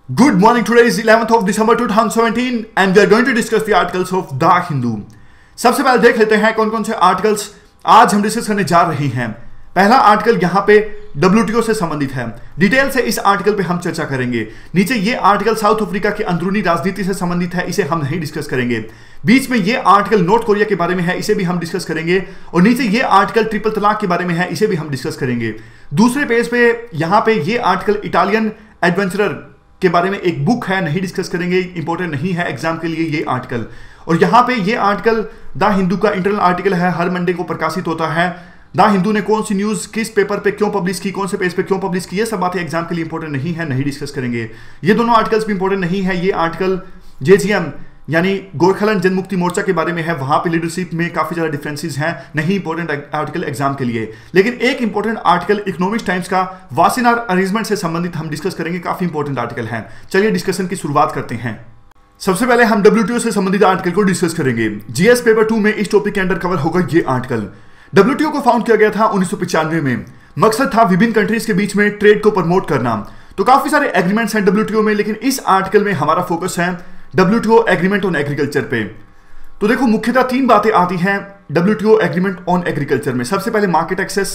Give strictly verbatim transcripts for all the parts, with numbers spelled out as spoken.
Good morning. Today is eleventh of December two thousand seventeen and we are going to discuss the articles of The Hindu. सबसे पहले देख लेते हैं कौन कौन से आर्टिकल्स आज हम डिस्कस करने जा रहे हैं। पहला आर्टिकल यहाँ पे डब्ल्यू टी ओ से संबंधित है। डिटेल से इस आर्टिकल पे हम चर्चा करेंगे। नीचे ये आर्टिकल साउथ अफ्रीका की अंदरूनी राजनीति से संबंधित है, इसे हम नहीं डिस्कस करेंगे। बीच में ये आर्टिकल नॉर्थ कोरिया के बारे में है, इसे भी हम डिस्कस करेंगे। और नीचे ये आर्टिकल ट्रिपल तलाक के बारे में है, इसे भी हम डिस्कस करेंगे। दूसरे पेज पे यहाँ पे ये आर्टिकल इटालियन एडवेंचरर के बारे में एक बुक है, नहीं डिस्कस करेंगे, इंपॉर्टेंट नहीं है एग्जाम के लिए ये आर्टिकल। और यहाँ पे ये आर्टिकल द हिंदू का इंटरनल आर्टिकल है, हर मंडे को प्रकाशित होता है। द हिंदू ने कौन सी न्यूज किस पेपर पे क्यों पब्लिश की, कौन से पेज पे क्यों पब्लिश की, ये सब बातें एग्जाम के लिए इंपॉर्टेंट नहीं है, नहीं डिस्कस करेंगे। ये दोनों आर्टिकल्स भी इंपॉर्टेंट नहीं है। ये आर्टिकल जे जी एम यानी गोरखालैंड जनमुक्ति मोर्चा के बारे में है, वहां पे लीडरशिप में काफी ज्यादा डिफरेंसेस हैं, नहीं इंपॉर्टेंट आर्टिकल एग्जाम के लिए। लेकिन एक इंपॉर्टेंट आर्टिकल इकोनॉमिक्स टाइम्स का वासिनार अरेंजमेंट से संबंधित हम डिस्कस करेंगे, काफी इंपॉर्टेंट आर्टिकल है। चलिए डिस्कशन की शुरुआत करते हैं। सबसे पहले हम डब्ल्यू टी ओ से संबंधित आर्टिकल को डिस्कस करेंगे। जीएस पेपर टू में इस टॉपिक के अंडर कवर होगा ये आर्टिकल। डब्ल्यू टी ओ को फाउंड किया गया था उन्नीस सौ पचानवे में। मकसद था विभिन्न कंट्रीज के बीच में ट्रेड को प्रमोट करना। तो काफी सारे एग्रीमेंट्स हैं डब्ल्यू टी ओ में, लेकिन इस आर्टिकल में हमारा फोकस है W T O agreement on agriculture पे। तो देखो मुख्यतः तीन बातें आती हैं W T O agreement on agriculture में। सबसे पहले मार्केट एक्सेस,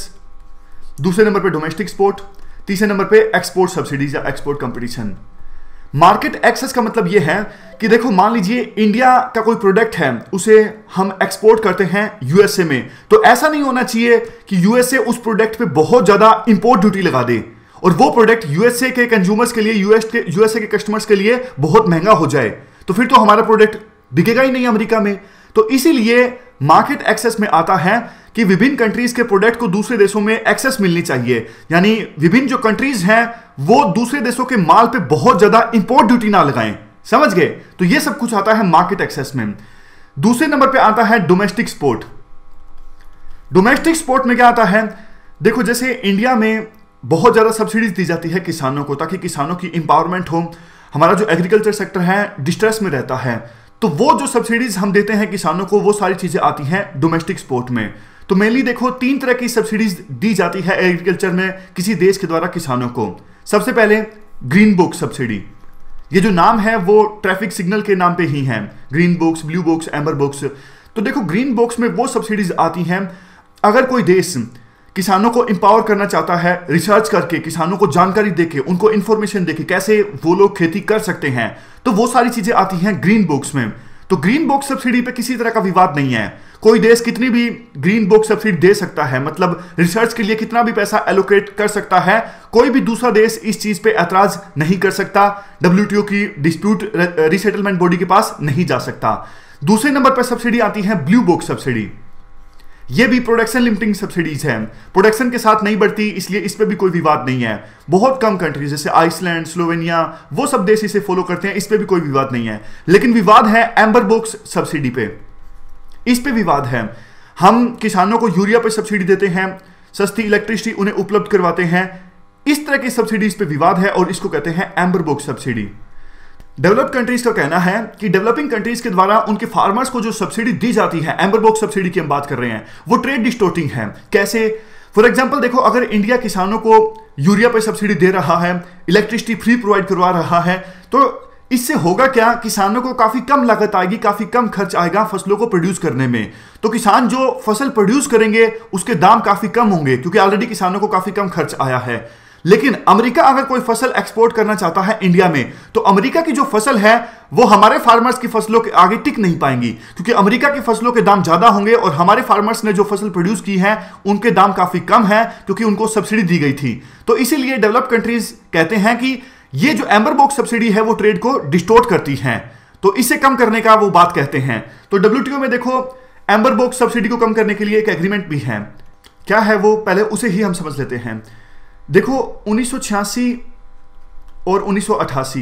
दूसरे नंबर पे डोमेस्टिक एक्सपोर्ट, तीसरे नंबर पे एक्सपोर्ट सब्सिडीज या एक्सपोर्ट कंपटीशन। मार्केट एक्सेस का मतलब यह है कि देखो मान लीजिए इंडिया का कोई प्रोडक्ट है, उसे हम एक्सपोर्ट करते हैं यूएसए में, तो ऐसा नहीं होना चाहिए कि यूएसए उस प्रोडक्ट पे बहुत ज्यादा इंपोर्ट ड्यूटी लगा दे और वो प्रोडक्ट यूएसए के कंज्यूमर्स के लिए, यूएस के यूएसए के कस्टमर्स के लिए बहुत महंगा हो जाए, तो फिर तो हमारा प्रोडक्ट बिकेगा ही नहीं अमेरिका में। तो इसीलिए मार्केट एक्सेस में आता है कि विभिन्न कंट्रीज के प्रोडक्ट को दूसरे देशों में एक्सेस मिलनी चाहिए, यानी विभिन्न जो कंट्रीज हैं वो दूसरे देशों के माल पे बहुत ज्यादा इंपोर्ट ड्यूटी ना लगाएं। समझ गए? तो ये सब कुछ आता है मार्केट एक्सेस में। दूसरे नंबर पे आता है डोमेस्टिक एक्सपोर्ट। डोमेस्टिक एक्सपोर्ट में क्या आता है, देखो जैसे इंडिया में बहुत ज्यादा सब्सिडीज दी जाती है किसानों को, ताकि किसानों की इंपावरमेंट हो। हमारा जो एग्रीकल्चर सेक्टर है डिस्ट्रेस में रहता है, तो वो जो सब्सिडीज हम देते हैं किसानों को, वो सारी चीजें आती हैं डोमेस्टिक एक्सपोर्ट में। तो मेनली देखो तीन तरह की सब्सिडीज दी जाती है एग्रीकल्चर में किसी देश के द्वारा किसानों को। सबसे पहले ग्रीन बुक सब्सिडी, ये जो नाम है वो ट्रैफिक सिग्नल के नाम पे ही है, green books, blue books, amber books. तो देखो ग्रीन बुक्स में वो सब्सिडीज आती हैं अगर कोई देश किसानों को इंपावर करना चाहता है, रिसर्च करके किसानों को जानकारी देके, उनको इंफॉर्मेशन देके कैसे वो लोग खेती कर सकते हैं, तो वो सारी चीजें आती हैं ग्रीन बुक्स में। तो ग्रीन बुक सब्सिडी पे किसी तरह का विवाद नहीं है। कोई देश कितनी भी ग्रीन बुक सब्सिडी दे सकता है, मतलब रिसर्च के लिए कितना भी पैसा एलोकेट कर सकता है, कोई भी दूसरा देश इस चीज पे ऐतराज नहीं कर सकता, डब्ल्यू टी ओ की डिस्प्यूट रिसेटलमेंट बॉडी के पास नहीं जा सकता। दूसरे नंबर पर सब्सिडी आती है ब्लू बुक सब्सिडी। ये भी प्रोडक्शन लिमिटिंग सब्सिडीज है, प्रोडक्शन के साथ नहीं बढ़ती, इसलिए इस पे भी कोई विवाद नहीं है। बहुत कम कंट्रीज जैसे आइसलैंड, स्लोवेनिया, वो सब देश इसे फॉलो करते हैं, इस पे भी कोई विवाद नहीं है। लेकिन विवाद है एम्बर बुक्स सब्सिडी पे, इस पे विवाद है। हम किसानों को यूरिया पे सब्सिडी देते हैं, सस्ती इलेक्ट्रिसिटी उन्हें उपलब्ध करवाते हैं, इस तरह की सब्सिडीज पे विवाद है और इसको कहते हैं amber book subsidy. Developed countries का कहना है कि डेवलपिंग कंट्रीज के द्वारा उनके फार्मर्स को जो सब्सिडी दी जाती है, एम्बर बुक सब्सिडी की हम बात कर रहे हैं, वो ट्रेड डिस्टोर्टिंग है। कैसे? फॉर एग्जांपल देखो, अगर इंडिया किसानों को यूरिया पे सब्सिडी दे रहा है, इलेक्ट्रिसिटी फ्री प्रोवाइड करवा रहा है, तो इससे होगा क्या, किसानों को काफी कम लागत आएगी, काफी कम खर्च आएगा फसलों को प्रोड्यूस करने में। तो किसान जो फसल प्रोड्यूस करेंगे उसके दाम काफी कम होंगे, क्योंकि ऑलरेडी किसानों को काफी कम खर्च आया है। लेकिन अमेरिका अगर कोई फसल एक्सपोर्ट करना चाहता है इंडिया में, तो अमेरिका की जो फसल है वो हमारे फार्मर्स की फसलों के आगे टिक नहीं पाएंगी, क्योंकि अमेरिका की फसलों के दाम ज्यादा होंगे और हमारे फार्मर्स ने जो फसल प्रोड्यूस की है उनके दाम काफी कम है, क्योंकि उनको सब्सिडी दी गई थी। तो इसीलिए डेवलप्ड कंट्रीज कहते हैं कि ये जो एम्बर बुक सब्सिडी है वो ट्रेड को डिस्टोर्ट करती है, तो इसे कम करने का वो बात कहते हैं। तो डब्ल्यू टी ओ में देखो एम्बर बुक सब्सिडी को कम करने के लिए एक एग्रीमेंट भी है। क्या है वो, पहले उसे ही हम समझ लेते हैं। देखो उन्नीस सौ छियासी और उन्नीस सौ अठासी,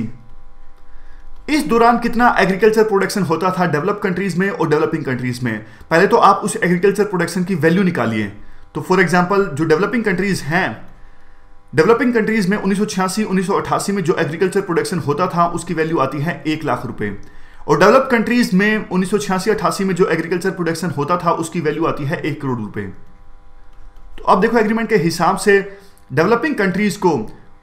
इस दौरान कितना एग्रीकल्चर प्रोडक्शन होता था डेवलप कंट्रीज में और डेवलपिंग कंट्रीज में। पहले तो आप उस एग्रीकल्चर प्रोडक्शन की वैल्यू निकालिए। तो फॉर एग्जांपल जो डेवलपिंग कंट्रीज हैं, डेवलपिंग कंट्रीज में उन्नीस सौ छियासी उन्नीस सौ अठासी में जो एग्रीकल्चर प्रोडक्शन होता था उसकी वैल्यू आती है एक लाख रुपए, और डेवलप कंट्रीज में उन्नीस सौ छियासी अठासी में जो एग्रीकल्चर प्रोडक्शन होता था उसकी वैल्यू आती है एक करोड़ रुपए। तो अब देखो एग्रीमेंट के हिसाब से डेवलपिंग कंट्रीज को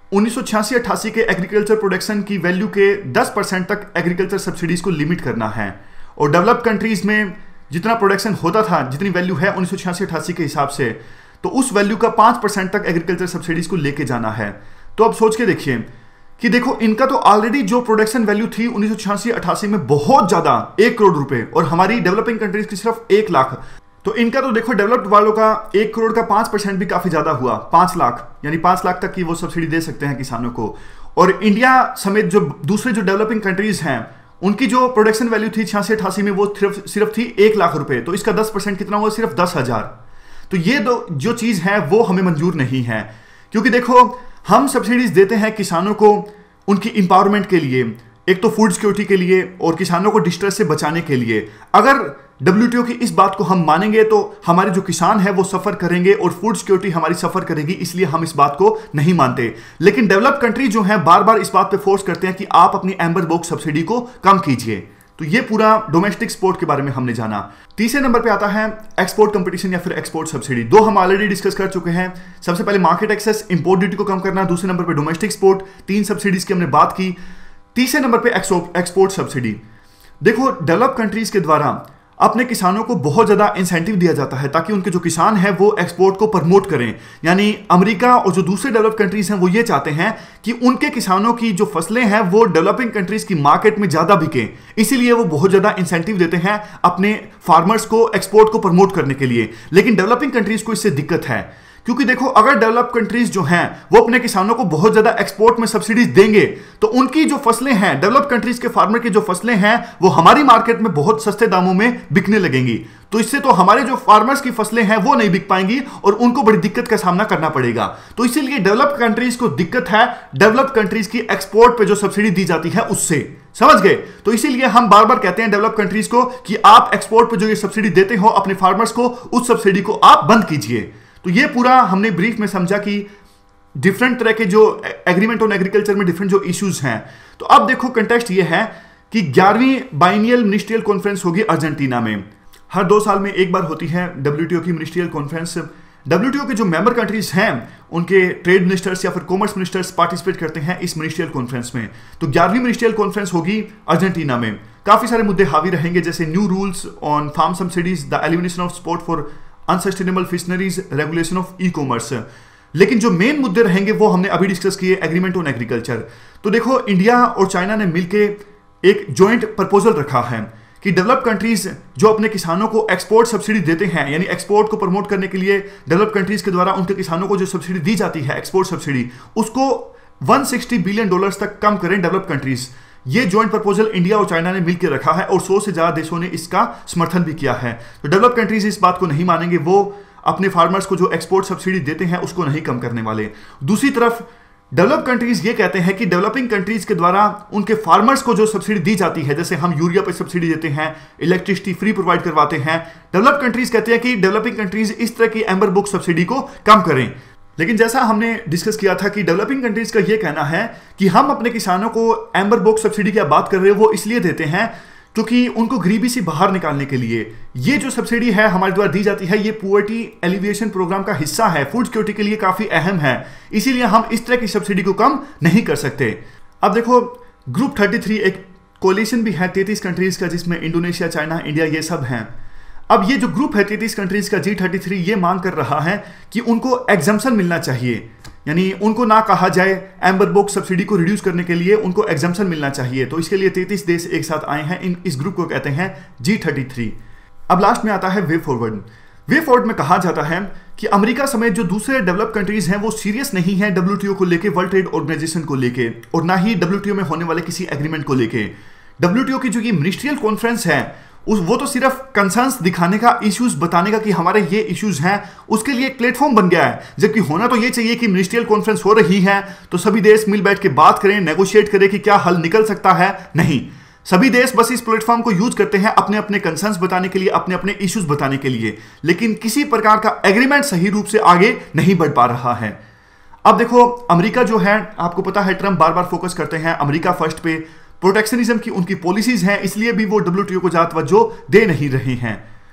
उन्नीस सौ छियासी अट्ठासी के एग्रीकल्चर प्रोडक्शन की वैल्यू के दस परसेंट तक एग्रीकल्चर सब्सिडीज को लिमिट करना है, और डेवलप्ड कंट्रीज में जितना प्रोडक्शन होता था, जितनी वैल्यू है उन्नीस सौ छियासी अट्ठासी के हिसाब से, तो उस वैल्यू का पाँच परसेंट तक एग्रीकल्चर सब्सिडीज को लेके जाना है। तो अब सोच के देखिए कि देखो इनका तो ऑलरेडी जो प्रोडक्शन वैल्यू थी उन्नीस सौ छियासी अट्ठासी में बहुत ज्यादा, एक करोड़ रुपए, और हमारी डेवलपिंग कंट्रीज की सिर्फ एक लाख। तो इनका तो देखो डेवलप्ड वालों का एक करोड़ का पांच परसेंट भी काफी ज्यादा हुआ, पांच लाख, यानी पांच लाख तक की वो सब्सिडी दे सकते हैं किसानों को। और इंडिया समेत जो दूसरे जो डेवलपिंग कंट्रीज हैं उनकी जो प्रोडक्शन वैल्यू थी छियासी अट्ठासी में वो सिर्फ सिर्फ थी एक लाख रुपए, तो इसका दस परसेंट कितना हुआ, सिर्फ दस हजार। तो ये दो जो चीज है वो हमें मंजूर नहीं है, क्योंकि देखो हम सब्सिडीज देते हैं किसानों को उनकी इंपावरमेंट के लिए, एक तो फूड सिक्योरिटी के लिए और किसानों को डिस्ट्रेस से बचाने के लिए। अगर डब्ल्यूटीओ की इस बात को हम मानेंगे तो हमारे जो किसान है वो सफर करेंगे और फूड सिक्योरिटी हमारी सफर करेगी, इसलिए हम इस बात को नहीं मानते। लेकिन डेवलप्ड कंट्री जो है बार बार इस बात पे फोर्स करते हैं कि आप अपनी एम्बर बॉक्स सब्सिडी को कम कीजिए। तो ये पूरा डोमेस्टिक एक्सपोर्ट के बारे में हमने जाना। तीसरे नंबर पे आता है एक्सपोर्ट कंपटीशन या फिर एक्सपोर्ट सब्सिडी। दो हम ऑलरेडी डिस्कस कर चुके हैं। सबसे पहले मार्केट एक्सेस, इंपोर्ट ड्यूटी को कम करना, दूसरे नंबर पे डोमेस्टिक एक्सपोर्ट, तीन सब्सिडीज की हमने बात की। तीसरे नंबर पे एक्सपोर्ट सब्सिडी। देखो डेवलप कंट्रीज के द्वारा अपने किसानों को बहुत ज्यादा इंसेंटिव दिया जाता है ताकि उनके जो किसान हैं वो एक्सपोर्ट को प्रमोट करें। यानी अमेरिका और जो दूसरे डेवलप कंट्रीज हैं वो ये चाहते हैं कि उनके किसानों की जो फसलें हैं वो डेवलपिंग कंट्रीज की मार्केट में ज्यादा बिके, इसीलिए वो बहुत ज्यादा इंसेंटिव देते हैं अपने फार्मर्स को एक्सपोर्ट को प्रमोट करने के लिए। लेकिन डेवलपिंग कंट्रीज को इससे दिक्कत है, क्योंकि देखो अगर डेवलप कंट्रीज जो हैं वो अपने किसानों को बहुत ज्यादा एक्सपोर्ट में सब्सिडीज देंगे तो उनकी जो फसलें हैं, डेवलप कंट्रीज के फार्मर की जो फसलें हैं वो हमारी मार्केट में बहुत सस्ते दामों में बिकने लगेंगी। तो इससे तो हमारे जो फार्मर्स की फसलें हैं वो नहीं बिक पाएंगी और उनको बड़ी दिक्कत का सामना करना पड़ेगा। तो इसीलिए डेवलप कंट्रीज को दिक्कत है डेवलप कंट्रीज की एक्सपोर्ट पे जो सब्सिडी दी जाती है उससे, समझ गए। तो इसीलिए हम बार बार कहते हैं डेवलप कंट्रीज को कि आप एक्सपोर्ट पे जो ये सब्सिडी देते हो अपने फार्मर्स को, उस सब्सिडी को आप बंद कीजिए। तो ये पूरा हमने ब्रीफ में समझा कि डिफरेंट तरह के जो एग्रीमेंट ऑन एग्रीकल्चर में डिफरेंट जो इश्यूज हैं। तो अब देखो कंटेक्स्ट ये है कि ग्यारहवीं बाइनियल मिनिस्ट्रियल कॉन्फ्रेंस होगी अर्जेंटीना में। हर दो साल में एक बार होती है डब्ल्यूटीओ की मिनिस्ट्रियल कॉन्फ्रेंस। डब्ल्यूटीओ के जो मेंबर कंट्रीज हैं उनके ट्रेड मिनिस्टर्स या फिर कॉमर्स मिनिस्टर्स पार्टिसिपेट करते हैं इस मिनिस्ट्रियल कॉन्फ्रेंस में। तो ग्यारहवीं मिनिस्ट्रियल कॉन्फ्रेंस होगी अर्जेंटीना में। काफी सारे मुद्दे हावी रहेंगे, जैसे new rules on farm subsidies, the elimination of support for unsustainable fisheries, regulation of e commerce. लेकिन जो मेन मुद्दे रहेंगे वो हमने अभी डिस्कस किए, एग्रीमेंट ऑन एग्रीकल्चर। तो देखो इंडिया और चाइना ने मिलकर एक जॉइंट प्रपोजल रखा है कि डेवलप कंट्रीज जो अपने किसानों को एक्सपोर्ट सब्सिडी देते हैं, यानी एक्सपोर्ट को प्रमोट करने के लिए डेवलप कंट्रीज के द्वारा उनके किसानों को जो सब्सिडी दी जाती है एक्सपोर्ट सब्सिडी, उसको एक सौ साठ बिलियन डॉलर्स तक कम करें डेवलप कंट्रीज। ये जॉइंट प्रपोजल इंडिया और चाइना ने मिलकर रखा है और सौ से ज्यादा देशों ने इसका समर्थन भी किया है। तो डेवलप कंट्रीज इस बात को नहीं मानेंगे, वो अपने फार्मर्स को जो एक्सपोर्ट सब्सिडी देते हैं उसको नहीं कम करने वाले। दूसरी तरफ डेवलप कंट्रीज ये कहते हैं कि डेवलपिंग कंट्रीज के द्वारा उनके फार्मर्स को जो सब्सिडी दी जाती है, जैसे हम यूरिया पे सब्सिडी देते हैं, इलेक्ट्रिसिटी फ्री प्रोवाइड करवाते हैं, डेवलप कंट्रीज कहते हैं कि डेवलपिंग कंट्रीज इस तरह की एम्बर बुक सब्सिडी को कम करें। लेकिन जैसा हमने डिस्कस किया था कि डेवलपिंग कंट्रीज का यह कहना है कि हम अपने किसानों को एम्बर बॉक्स सब्सिडी की बात कर रहे हो वो इसलिए देते हैं क्योंकि उनको गरीबी से बाहर निकालने के लिए ये जो सब्सिडी है हमारे द्वारा दी जाती है, ये पुअर्टी एलिविएशन प्रोग्राम का हिस्सा है, फूड सिक्योरिटी के लिए काफी अहम है, इसीलिए हम इस तरह की सब्सिडी को कम नहीं कर सकते। अब देखो ग्रुप तैंतीस एक कोलिशन भी है तैंतीस कंट्रीज का, जिसमें इंडोनेशिया, चाइना, इंडिया ये सब हैं। अब ये जो ग्रुप है तैंतीस कंट्रीज का जी थर्टी थ्री, ये मांग कर रहा है कि उनको एग्जम्पशन मिलना चाहिए, यानी उनको ना कहा जाए एम्बर बॉक्स सब्सिडी को रिड्यूस करने के लिए, उनको एग्जम्पशन मिलना चाहिए। तो इसके लिए तैंतीस देश एक साथ आए हैं, इन इस ग्रुप को कहते हैं जी थर्टी थ्री। अब लास्ट में आता है वे फॉरवर्ड। वे फॉरवर्ड में कहा जाता है कि अमेरिका समेत जो दूसरे डेवलप कंट्रीज हैं वो सीरियस नहीं है डब्ल्यूटीओ को लेके, वर्ल्ड ट्रेड ऑर्गेनाइजेशन को लेके, और ना ही डब्ल्यूटीओ में होने वाले किसी एग्रीमेंट को लेके। डब्ल्यूटीओ की जो ये मिनिस्ट्रियल कॉन्फ्रेंस है उस वो तो सिर्फ कंसर्न्स दिखाने का, इश्यूज बताने का कि हमारे ये इश्यूज हैं, उसके लिए एक प्लेटफॉर्म बन गया है। जबकि होना तो ये चाहिए कि मिनिस्ट्रियल कॉन्फ्रेंस हो रही है तो सभी देश मिल बैठ के बात करें, नेगोशिएट करें कि क्या हल निकल सकता है। नहीं, सभी देश बस इस प्लेटफॉर्म को यूज करते हैं अपने अपने कंसर्न्स बताने के लिए, अपने अपने इश्यूज बताने के लिए, लेकिन किसी प्रकार का एग्रीमेंट सही रूप से आगे नहीं बढ़ पा रहा है। अब देखो अमेरिका जो है, आपको पता है ट्रंप बार बार फोकस करते हैं अमेरिका फर्स्ट पे, प्रोटेक्शनिज्म की उनकी पॉलिसीज हैं, इसलिए भी वो डब्ल्यूटीओ को ज्यादा तवज्जो दे नहीं रहे हैं।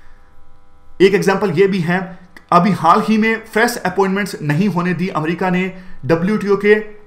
एक एग्जांपल ये भी है, अभी हाल ही में फ्रेश अपॉइंटमेंट्स नहीं होने दी अमेरिका ने डब्ल्यूटीओ के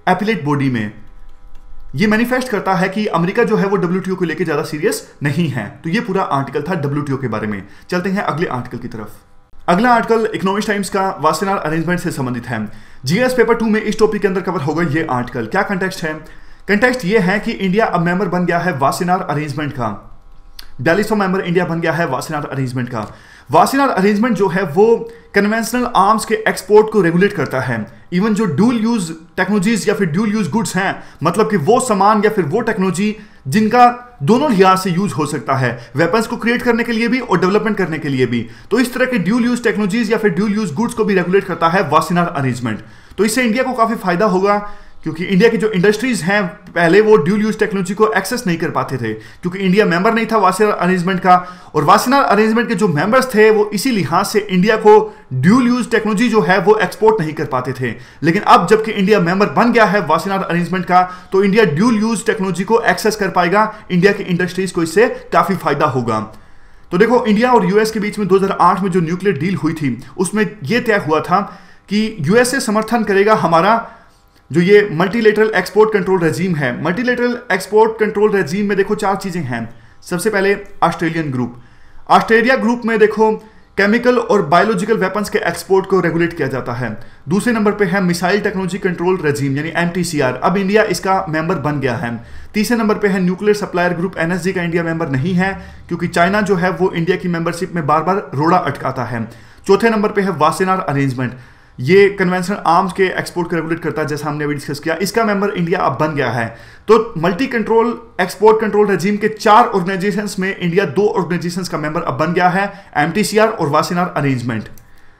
एपिलेट बॉडी में। ये मैनिफेस्ट करता है कि अमेरिका जो है वो डब्ल्यूटीओ को लेकर ज्यादा सीरियस नहीं है। तो ये पूरा आर्टिकल था डब्ल्यूटीओ के बारे में। चलते हैं अगले आर्टिकल की तरफ। अगला आर्टिकल इकोनॉमिक्स टाइम्स का वासेनार अरेंजमेंट से संबंधित है। जीएस पेपर टू में इस टॉपिक के अंदर कवर होगा ये आर्टिकल। क्या कंटेक्स्ट है? कंटेक्स्ट ये है कि इंडिया अब मेंबर बन गया है वासेनार अरेंजमेंट का। बयालीसवां मेंबर इंडिया बन गया है वासेनार अरेंजमेंट का। वासेनार अरेंजमेंट जो है वो कन्वेंशनल आर्म्स के एक्सपोर्ट को रेगुलेट करता है। इवन जो ड्यूल यूज टेक्नोलॉजीज या फिर ड्यूल यूज गुड्स हैं, मतलब कि वो सामान या फिर वो टेक्नोलॉजी जिनका दोनों लिहाज से यूज हो सकता है, वेपन्स को क्रिएट करने के लिए भी और डेवलपमेंट करने के लिए भी। तो इस तरह के ड्यूल यूज टेक्नोलॉजीज या फिर ड्यूल यूज गुड्स को भी रेगुलेट करता है वासेनार अरेंजमेंट। तो इससे इंडिया को काफी फायदा होगा, क्योंकि इंडिया की जो इंडस्ट्रीज हैं पहले वो ड्यूल यूज टेक्नोलॉजी को एक्सेस नहीं कर पाते थे, क्योंकि इंडिया मेंबर नहीं था वासेनार अरेंजमेंट का। और वासेनार अरेंजमेंट के जो मेंबर्स थे वो इसी लिहाज से इंडिया को ड्यूल यूज टेक्नोलॉजी जो है वो एक्सपोर्ट नहीं कर पाते थे। लेकिन अब जबकि इंडिया मेंबर बन गया है वासेनार अरेंजमेंट का, तो इंडिया ड्यूल यूज टेक्नोलॉजी को एक्सेस कर पाएगा। इंडिया की इंडस्ट्रीज को इससे काफी फायदा होगा। तो देखो, इंडिया और यूएस के बीच में दो हज़ार आठ में जो न्यूक्लियर डील हुई थी उसमें यह तय हुआ था कि यूएसए समर्थन करेगा हमारा जो ये मल्टीलेटरल एक्सपोर्ट कंट्रोल रेजीम है। मल्टीलेटरल एक्सपोर्ट कंट्रोल रेजीम में देखो चार चीजें हैं। सबसे पहले ऑस्ट्रेलियन ग्रुप। ऑस्ट्रेलिया ग्रुप में देखो केमिकल और बायोलॉजिकल वेपन्स के एक्सपोर्ट को रेगुलेट किया जाता है। दूसरे नंबर पे है मिसाइल टेक्नोलॉजी कंट्रोल रेजीम यानी एमटीसीआर, अब इंडिया इसका मेंबर बन गया है। तीसरे नंबर पे है न्यूक्लियर सप्लायर ग्रुप, एनएसजी का इंडिया मेंबर नहीं है क्योंकि चाइना जो है वो इंडिया की मेंबरशिप में बार बार रोड़ा अटकाता है। चौथे नंबर पे है वासेनार अरेंजमेंट, ये कन्वेंशनल आर्म्स के एक्सपोर्ट को रेगुलेट करता है, जैसा हमने अभी डिस्कस किया। इसका मेंबर इंडिया अब बन गया है। तो multi control export control regime के चार ऑर्गेनाइजेशंस में इंडिया दो ऑर्गेनाइजेशंस का मेंबर अब बन गया है, एमटीसीआर और वासेनार अरेंजमेंट।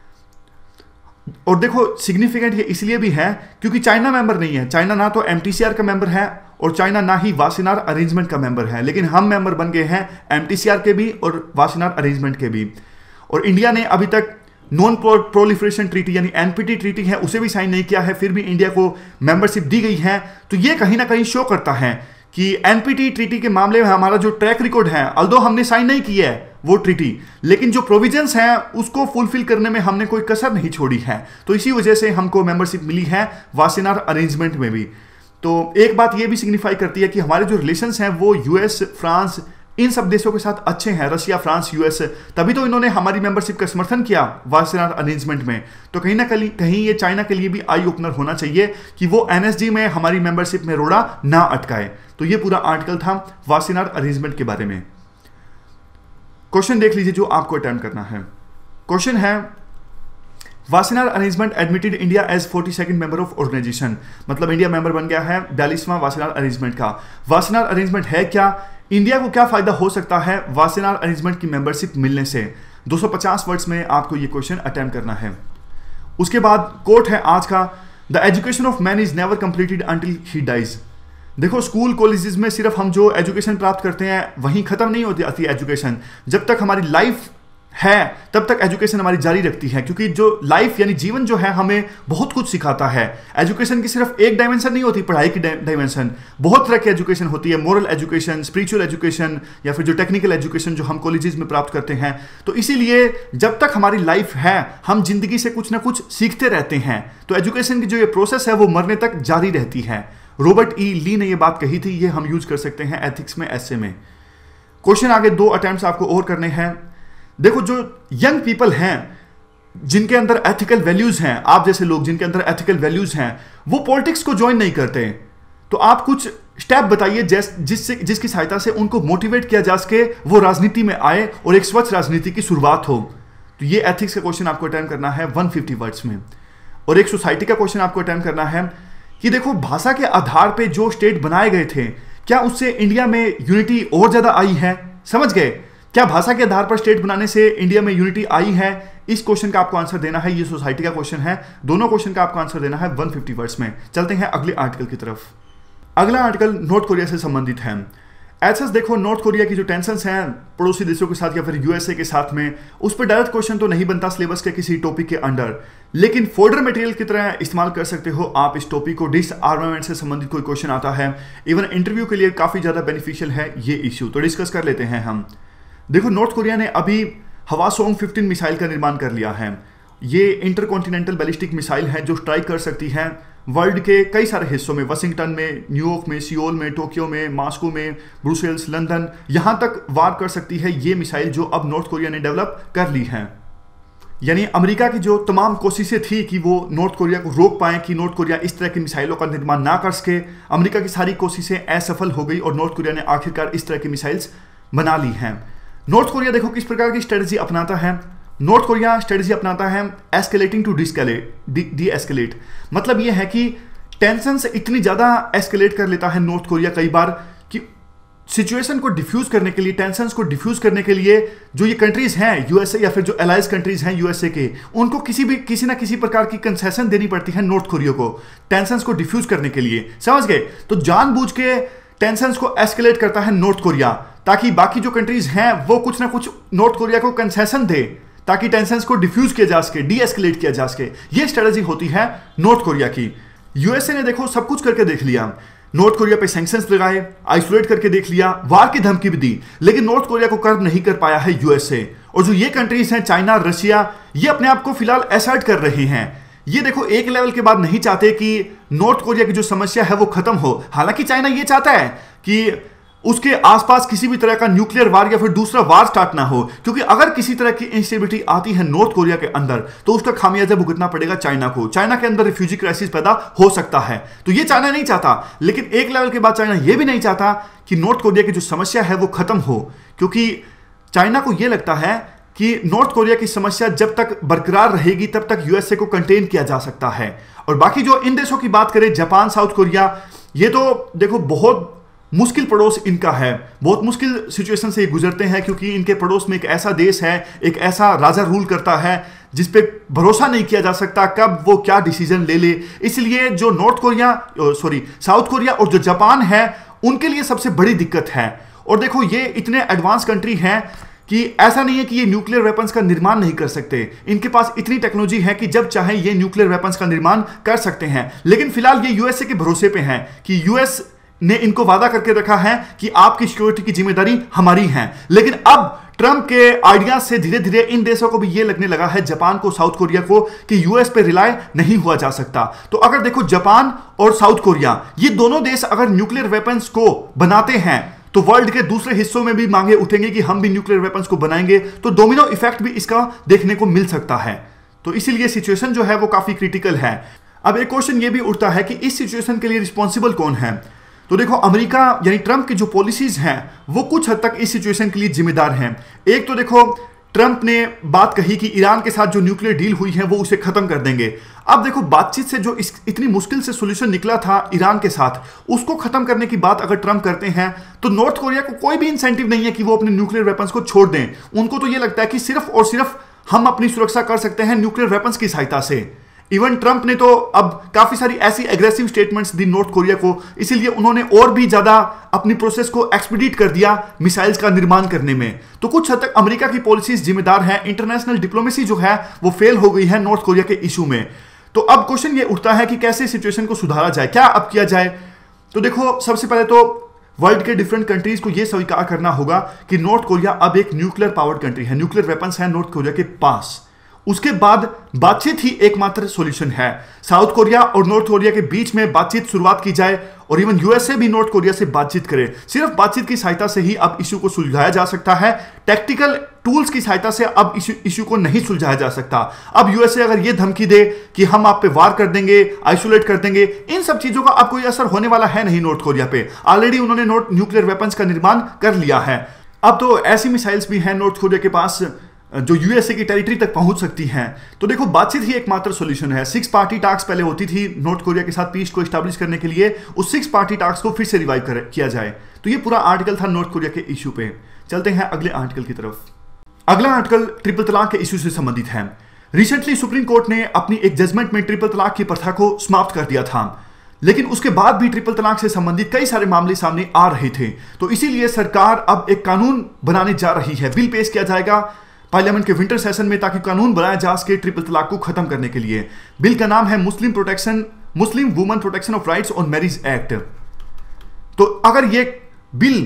और देखो सिग्निफिकेंट ये इसलिए भी है क्योंकि चाइना मेंबर नहीं है। चाइना ना तो एमटीसीआर का मेंबर है और चाइना ना ही वासेनार अरेंजमेंट का मेंबर है, लेकिन हम मेंबर बन गए हैं एमटीसीआर के भी और वासेनार अरेंजमेंट के भी। और इंडिया ने अभी तक नॉन प्रोलिफरेशन ट्रीटी यानी एनपीटी ट्रीटी है उसे भी साइन नहीं किया है, फिर भी इंडिया को मेंबरशिप दी गई है। तो ये कहीं ना कहीं शो करता है कि एनपीटी ट्रीटी के मामले में हमारा जो ट्रैक रिकॉर्ड है, अल्दो हमने साइन नहीं किया है वो ट्रीटी, लेकिन जो प्रोविजंस हैं उसको फुलफिल करने में हमने कोई कसर नहीं छोड़ी है। तो इसी वजह से हमको मेंबरशिप मिली है वासेनार अरेंजमेंट में भी। तो एक बात ये भी सिग्निफाई करती है कि हमारे जो रिलेशंस हैं वो यूएस, फ्रांस, इन सब देशों के साथ अच्छे हैं, रशिया, फ्रांस, यूएस, तभी तो इन्होंने हमारी मेंबरशिप का समर्थन किया वासेनार अरेंजमेंट में। तो कहीं ना कहीं कहीं ये चाइना के लिए भी आई ओपनर होना चाहिए कि वो एनएसजी में हमारी मेंबरशिप में रोड़ा ना अटकाए। तो ये पूरा आर्टिकल था वासेनार अरेंजमेंट के बारे में। क्वेश्चन देख लीजिए जो आपको अटेम्प्ट करना है। क्वेश्चन है Wassenaar arrangement admitted India as forty second member of organisation, मतलब इंडिया मेंबर बन गया है बयालीसवां वासेनार अरेंजमेंट का। वासेनार अरेंजमेंट है क्या, इंडिया को क्या फायदा हो सकता है वासेनार अरेंजमेंट की मेंबरशिप मिलने से? दो सौ पचास वर्ड्स में आपको ये क्वेश्चन अटेम्प्ट करना है। उसके बाद कोट है आज का, the education of man is never completed until he dies. देखो स्कूल कॉलेजेस में सिर्फ हम जो एजुकेशन प्राप्त करते हैं वहीं खत्म नहीं होती आती एजुकेशन, जब तक हमारी लाइफ है तब तक एजुकेशन हमारी जारी रखती है, क्योंकि जो लाइफ यानी जीवन जो है हमें बहुत कुछ सिखाता है। एजुकेशन की सिर्फ एक डायमेंशन नहीं होती, पढ़ाई की डायमेंशन, बहुत तरह की एजुकेशन होती है, मोरल एजुकेशन, स्पिरिचुअल एजुकेशन या फिर जो टेक्निकल एजुकेशन जो हम कॉलेजेस में प्राप्त करते हैं। तो इसीलिए जब तक हमारी लाइफ है हम जिंदगी से कुछ ना कुछ सीखते रहते हैं। तो एजुकेशन की जो ये प्रोसेस है वो मरने तक जारी रहती है। रॉबर्ट ई ली ने ये बात कही थी, ये हम यूज कर सकते हैं एथिक्स में, ऐसे में। क्वेश्चन आगे दो अटेम्प्ट्स आपको और करने हैं। देखो जो यंग पीपल हैं जिनके अंदर एथिकल वैल्यूज हैं, आप जैसे लोग जिनके अंदर एथिकल वैल्यूज हैं, वो पॉलिटिक्स को ज्वाइन नहीं करते। तो आप कुछ स्टेप बताइए जिससे जिसकी सहायता से उनको मोटिवेट किया जा सके, वो राजनीति में आए और एक स्वच्छ राजनीति की शुरुआत हो। तो ये एथिक्स का क्वेश्चन आपको अटेम्प्ट करना है एक सौ पचास वर्ड्स में। और एक सोसाइटी का क्वेश्चन आपको अटेम्प्ट करना है कि देखो भाषा के आधार पे जो स्टेट बनाए गए थे, क्या उससे इंडिया में यूनिटी और ज्यादा आई है? समझ गए? क्या भाषा के आधार पर स्टेट बनाने से इंडिया में यूनिटी आई है? इस क्वेश्चन का आपको आंसर देना है। ये सोसाइटी का क्वेश्चन है। दोनों क्वेश्चन का आपको आंसर देना है एक सौ पचास वर्ड्स में। चलते हैं अगले आर्टिकल की तरफ। अगला आर्टिकल नॉर्थ कोरिया से संबंधित है। ऐसा देखो नॉर्थ कोरिया की जो टेंशंस हैं पड़ोसी देशों के साथ या फिर यूएसए के साथ में, उस पर डायरेक्ट क्वेश्चन तो नहीं बनता सिलेबस के किसी टॉपिक के अंडर, लेकिन फोल्डर मटेरियल की तरह इस्तेमाल कर सकते हो आप इस टॉपिक को। डिसआर्मामेंट से संबंधित कोई क्वेश्चन आता है, इवन इंटरव्यू के लिए काफी ज्यादा बेनिफिशियल है ये इश्यू। तो डिस्कस कर लेते हैं हम। देखो नॉर्थ कोरिया ने अभी हवासोंग पंद्रह मिसाइल का निर्माण कर लिया है। ये इंटरकॉन्टिनेंटल बैलिस्टिक मिसाइल है जो स्ट्राइक कर सकती है वर्ल्ड के कई सारे हिस्सों में, वाशिंगटन में, न्यूयॉर्क में, सियोल में, टोक्यो में, मॉस्को में, ब्रुसेल्स, लंदन, यहां तक वार कर सकती है ये मिसाइल जो अब नॉर्थ कोरिया ने डेवलप कर ली है। यानी अमेरिका की जो तमाम कोशिशें थी कि वो नॉर्थ कोरिया को रोक पाएं कि नॉर्थ कोरिया इस तरह की मिसाइलों का निर्माण ना कर सके, अमेरिका की सारी कोशिशें असफल हो गई और नॉर्थ कोरिया ने आखिरकार इस तरह की मिसाइल्स बना ली हैं। नॉर्थ कोरिया देखो किस प्रकार की स्ट्रेटजी अपनाता है। नॉर्थ कोरिया स्ट्रेटजी अपनाता है escalating to deescalate, deescalate. मतलब ये है कि टेंशन से इतनी ज़्यादा एस्केलेट कर लेता है नॉर्थ कोरिया कई बार कि सिचुएशन को डिफ्यूज करने के लिए, टेंशंस को डिफ्यूज करने के लिए जो ये कंट्रीज हैं यूएसए या फिर जो एलाइज कंट्रीज हैं यूएसए के, उनको किसी भी किसी ना किसी प्रकार की कंसेशन देनी पड़ती है नॉर्थ कोरिया को टेंशंस को डिफ्यूज करने के लिए। समझ गए? तो जानबूझ के टेंशंस को एस्केलेट करता है नॉर्थ कोरिया ताकि बाकी जो कंट्रीज हैं वो कुछ ना कुछ नॉर्थ कोरिया को कंसेशन दे ताकि टेंशंस को डिफ्यूज किया जा सके, डी एस्केलेट किया जा सके। ये स्ट्रेटजी होती है नॉर्थ कोरिया की। यूएसए ने देखो सब कुछ करके देख लिया, नॉर्थ कोरिया पे सैंक्शंस लगाए, आइसोलेट करके देख लिया, वार की धमकी भी दी, लेकिन नॉर्थ कोरिया को कर नहीं कर पाया है यूएसए। और जो ये कंट्रीज हैं चाइना, रशिया, ये अपने आप को फिलहाल असर्ट कर रहे हैं। ये देखो एक लेवल के बाद नहीं चाहते कि नॉर्थ कोरिया की जो समस्या है वो खत्म हो। हालांकि चाइना ये चाहता है कि उसके आसपास किसी भी तरह का न्यूक्लियर वार या फिर दूसरा वार स्टार्ट ना हो, क्योंकि अगर किसी तरह की इंस्टेबिलिटी आती है नॉर्थ कोरिया के अंदर तो उसका खामियाजा भुगतना पड़ेगा चाइना को। चाइना के अंदर रिफ्यूजी क्राइसिस पैदा हो सकता है, तो ये चाइना नहीं चाहता। लेकिन एक लेवल के बाद चाइना ये भी नहीं चाहता कि नॉर्थ कोरिया की जो समस्या है वो खत्म हो, क्योंकि चाइना को यह लगता है कि नॉर्थ कोरिया की समस्या जब तक बरकरार रहेगी तब तक यूएसए को कंटेन किया जा सकता है। और बाकी जो इन देशों की बात करें, जापान, साउथ कोरिया, ये तो देखो बहुत मुश्किल पड़ोस इनका है, बहुत मुश्किल सिचुएशन से ये गुजरते हैं, क्योंकि इनके पड़ोस में एक ऐसा देश है, एक ऐसा राजा रूल करता है जिस पे भरोसा नहीं किया जा सकता कब वो क्या डिसीजन ले ले। इसलिए जो north Korea sorry south Korea और जो जापान है उनके लिए सबसे बड़ी दिक्कत है। और देखो ये इतने एडवांस कंट्री हैं कि ऐसा नहीं है कि ये न्यूक्लियर वेपन्स का निर्माण नहीं कर सकते, इनके पास इतनी टेक्नोलॉजी है कि जब चाहे ये न्यूक्लियर वेपन्स का निर्माण कर सकते हैं। लेकिन फिलहाल ये यूएसए के भरोसे पे हैं कि यूएस ने इनको वादा करके रखा है कि आपकी सिक्योरिटी की जिम्मेदारी हमारी है। लेकिन अब ट्रंप के आइडिया से धीरे धीरे इन देशों को भी यह लगने लगा है, जापान को, साउथ कोरिया को, कि यूएस पे रिलाय नहीं हुआ जा सकता। तो अगर देखो जापान और साउथ कोरिया ये दोनों देश अगर न्यूक्लियर वेपन्स को बनाते हैं तो वर्ल्ड के दूसरे हिस्सों में भी मांगे उठेंगे कि हम भी न्यूक्लियर वेपन्स को बनाएंगे, तो डोमिनो इफेक्ट भी इसका देखने को मिल सकता है। तो इसीलिए सिचुएशन जो है वो काफी क्रिटिकल है। अब एक क्वेश्चन ये भी उठता है कि इस सिचुएशन के लिए रिस्पॉन्सिबल कौन है। तो देखो अमेरिका यानी ट्रंप की जो पॉलिसीज हैं वो कुछ हद तक इस सिचुएशन के लिए जिम्मेदार हैं। एक तो देखो ट्रंप ने बात कही कि ईरान के साथ जो न्यूक्लियर डील हुई है वो उसे खत्म कर देंगे। अब देखो बातचीत से जो इस इतनी मुश्किल से सॉल्यूशन निकला था ईरान के साथ, उसको खत्म करने की बात अगर ट्रंप करते हैं तो नॉर्थ कोरिया को कोई भी इंसेंटिव नहीं है कि वो अपने न्यूक्लियर वेपन्स को छोड़ दें। उनको तो ये लगता है कि सिर्फ और सिर्फ हम अपनी सुरक्षा कर सकते हैं न्यूक्लियर वेपन्स की सहायता से। इवन ट्रंप ने तो अब काफी सारी ऐसी एग्रेसिव स्टेटमेंट्स दी नॉर्थ कोरिया को, इसीलिए उन्होंने और भी ज्यादा अपनी प्रोसेस को एक्सपीडिट कर दिया मिसाइल्स का निर्माण करने में। तो कुछ हद तक अमेरिका की पॉलिसीज जिम्मेदार हैं, इंटरनेशनल डिप्लोमेसी जो है वो फेल हो गई है नॉर्थ कोरिया के इशू में। तो अब क्वेश्चन ये उठता है कि कैसे सिचुएशन को सुधारा जाए, क्या अब किया जाए। तो देखो सबसे पहले तो वर्ल्ड के डिफरेंट कंट्रीज को यह स्वीकार करना होगा कि नॉर्थ कोरिया अब एक न्यूक्लियर पावर्ड कंट्री है, न्यूक्लियर वेपन्स है नॉर्थ कोरिया के पास। उसके बाद बातचीत ही एकमात्र सॉल्यूशन है। साउथ कोरिया और नॉर्थ कोरिया के बीच में बातचीत शुरुआत की जाए और इवन यूएसए भी नॉर्थ कोरिया से बातचीत करे। सिर्फ बातचीत की सहायता से ही अब इशू को सुलझाया जा सकता है, टैक्टिकल टूल्स की सहायता से अब इशू इशू को नहीं सुलझाया जा सकता। अब यूएसए अगर ये धमकी दे कि हम आप पे वार कर देंगे, आइसोलेट कर देंगे, इन सब चीजों का अब कोई असर होने वाला है नहीं नॉर्थ कोरिया पे। ऑलरेडी उन्होंने न्यूक्लियर वेपन्स का निर्माण कर लिया है। अब तो ऐसी मिसाइल्स भी हैं नॉर्थ कोरिया के पास जो यूएसए की टेरिटरी तक पहुंच सकती हैं। तो देखो बातचीत ही एकमात्र सॉल्यूशन है। सिक्स पार्टी टास्क पहले होती थी नॉर्थ कोरिया के साथ पीस को एस्टैब्लिश करने के लिए, उस सिक्स पार्टी टास्क को फिर से रिवाइव कर किया जाए। तो ये पूरा आर्टिकल था नॉर्थ कोरिया के इशू पे। चलते हैं अगले आर्टिकल की तरफ। अगला आर्टिकल ट्रिपल तलाक के इशू से संबंधित है। रिसेंटली सुप्रीम कोर्ट ने अपनी एक जजमेंट में ट्रिपल तलाक की प्रथा को समाप्त कर दिया था, लेकिन उसके बाद भी ट्रिपल तलाक से संबंधित कई सारे मामले सामने आ रहे थे। तो इसीलिए सरकार अब एक कानून बनाने जा रही है, बिल पेश किया जाएगा पार्लियामेंट के विंटर सेशन में ताकि कानून बनाया जा सके ट्रिपल तलाक को खत्म करने के लिए। बिल का नाम है Muslim protection Muslim woman protection of rights on marriage act. तो अगर ये बिल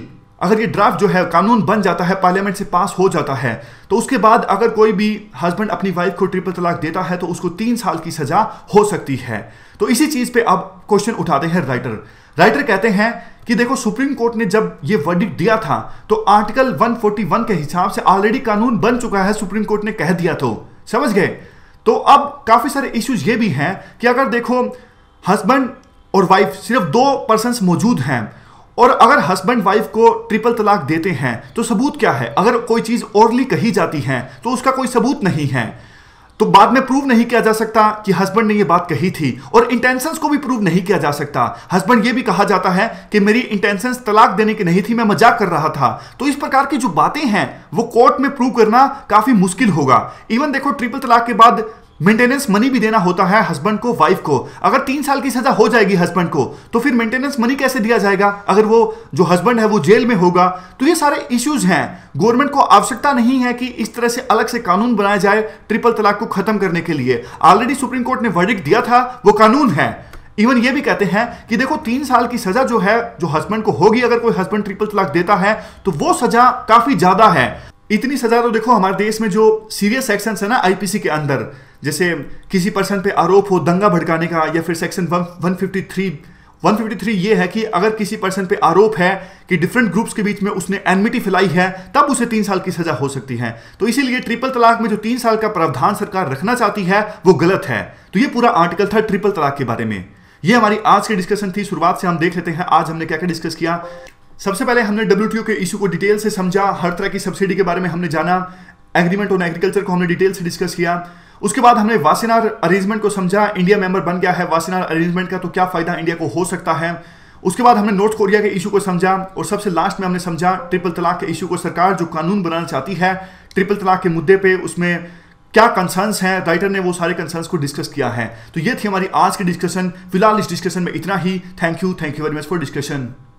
अगर ये ड्राफ्ट जो है कानून बन जाता है, पार्लियामेंट से पास हो जाता है, तो उसके बाद अगर कोई भी हस्बैंड अपनी वाइफ को ट्रिपल तलाक देता है तो उसको तीन साल की सजा हो सकती है। तो इसी चीज पे अब क्वेश्चन उठाते हैं राइटर। राइटर कहते हैं कि देखो, सुप्रीम कोर्ट ने जब ये वर्डिक्ट दिया था तो आर्टिकल एक सौ इकतालीस के हिसाब से ऑलरेडी कानून बन चुका है, सुप्रीम कोर्ट ने कह दिया, तो समझ गए। तो अब काफी सारे इश्यूज ये भी हैं कि अगर देखो हस्बैंड और वाइफ सिर्फ दो पर्सन्स मौजूद हैं और अगर हस्बैंड वाइफ को ट्रिपल तलाक देते हैं तो सबूत क्या है? अगर कोई चीज ओरली कही जाती है तो उसका कोई सबूत नहीं है, तो बाद में प्रूव नहीं किया जा सकता कि हस्बैंड ने ये बात कही थी, और इंटेंशंस को भी प्रूव नहीं किया जा सकता। हस्बैंड ये भी कहा जाता है कि मेरी इंटेंशंस तलाक देने की नहीं थी, मैं मजाक कर रहा था। तो इस प्रकार की जो बातें हैं वो कोर्ट में प्रूव करना काफी मुश्किल होगा। इवन देखो, ट्रिपल तलाक के बाद मेंटेनेंस मनी भी देना होता है हस्बैंड को, वाइफ को। अगर तीन साल की सजा हो जाएगी हस्बैंड को तो फिर मेंटेनेंस मनी कैसे दिया जाएगा अगर वो जो हस्बैंड है वो जेल में होगा? तो ये सारे इश्यूज हैं। गवर्नमेंट को आवश्यकता नहीं है कि इस तरह से अलग से कानून बनाया जाए ट्रिपल तलाक को खत्म करने के लिए। ऑलरेडी सुप्रीम कोर्ट ने वर्डिक्ट दिया था, वो कानून है। इवन ये भी कहते हैं कि देखो, तीन साल की सजा जो है जो हस्बैंड को होगी अगर कोई हस्बैंड ट्रिपल तलाक देता है तो वो सजा काफी ज्यादा है। इतनी सजा तो देखो हमारे देश में जो सीरियस सेक्शंस है ना आईपीसी के अंदर, जैसे किसी पर्सन पे आरोप हो दंगा भड़काने का, या फिर सेक्शन एक सौ तिरेपन ये है कि अगर किसी पर्सन पे आरोप है कि डिफरेंट ग्रुप्स के बीच में उसने एनमिटी फैलाई है तब उसे तीन साल की सजा हो सकती है। तो इसीलिए ट्रिपल तलाक में जो तीन साल का प्रावधान सरकार रखना चाहती है वो गलत है। तो ये पूरा आर्टिकल था ट्रिपल तलाक के बारे में। ये हमारी आज की डिस्कशन थी। शुरुआत से हम देख लेते हैं आज हमने क्या क्या डिस्कस किया। सबसे पहले हमने डब्ल्यूटीओ के इशू को डिटेल से समझा, हर तरह की सब्सिडी के बारे में हमने जाना, एग्रीमेंट ऑन एग्रीकल्चर को हमने डिटेल से डिस्कस किया। उसके बाद हमने वासेनार अरेंजमेंट को समझा, इंडिया मेंबर बन गया है वासेनार अरेंजमेंट का, तो क्या फायदा इंडिया को हो सकता है। उसके बाद हमने नॉर्थ कोरिया के इशू को समझा, और सबसे लास्ट में हमने समझा ट्रिपल तलाक के इशू को। सरकार जो कानून बनाना चाहती है ट्रिपल तलाक के मुद्दे पे, उसमें क्या कंसर्न्स हैं, राइटर ने वो सारे कंसर्न्स को डिस्कस किया है। तो ये थी हमारी आज की डिस्कशन। फिलहाल इस डिस्कशन में इतना ही। Thank you thank you very much for discussion.